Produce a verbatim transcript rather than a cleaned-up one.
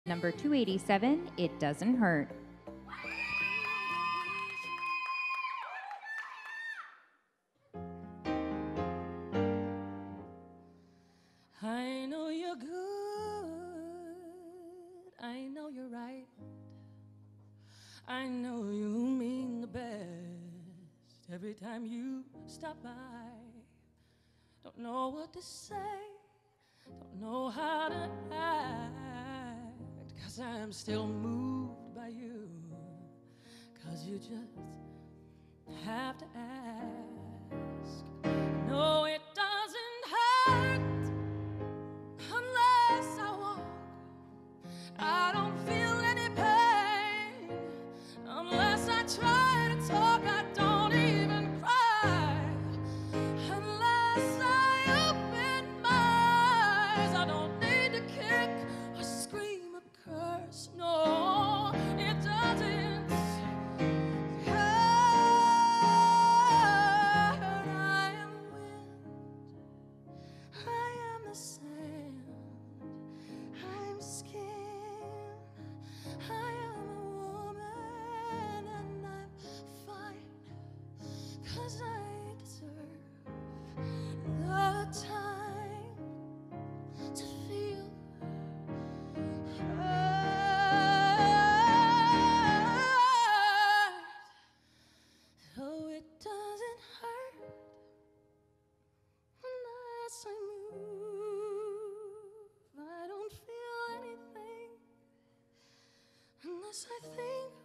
Number two eighty-seven, It Doesn't Hurt. I know you're good, I know you're right, I know you mean the best every time you stop by. Don't know what to say, don't know how to act, 'cause I'm still moved by you, 'cause you just have to ask. No, it doesn't hurt unless I walk. I don't feel any pain unless I try to talk. I don't even cry unless I open my eyes. I don't need to kick or scream or curse. No, it doesn't hurt. I am wind, I am the sand, I'm skin, I am a woman, and I'm fine, 'cause I deserve the time to feel hurt. Though it doesn't hurt unless I move. I don't feel anything unless I think